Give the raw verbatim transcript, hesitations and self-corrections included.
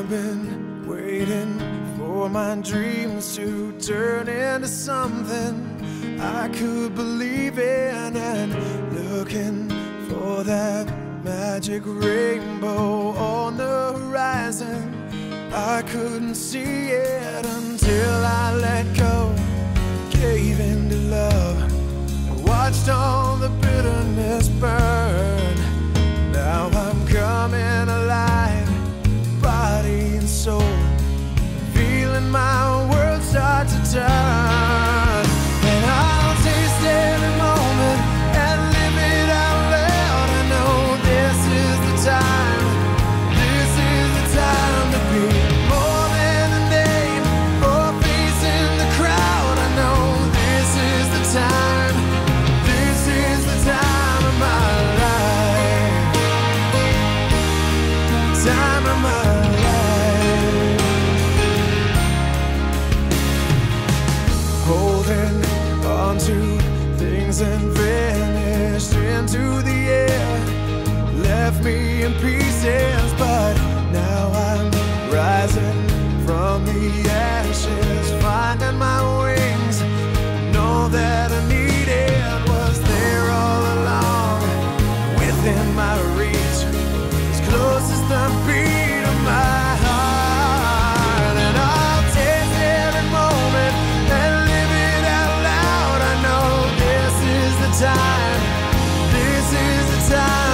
I've been waiting for my dreams to turn into something I could believe in, and looking for that magic rainbow on the horizon. I couldn't see it until I let go, gave in to love, and watched all the bitterness burn. Now I'm coming alive, body and soul, feeling my world start to turn. And I'll taste every moment and live it out loud. I know this is the time, this is the time to be more than a name or a face in the crowd. I know this is the time, this is the time of my life, time of my life. Holding on to things and vanished into the air, left me in pieces, but now I'm rising from the ashes, finding my wings. Know that I needed was there all along, within my reach, as close as the beat of my heart. And I'll taste every moment and live it out loud. I know this is the time, this is the time.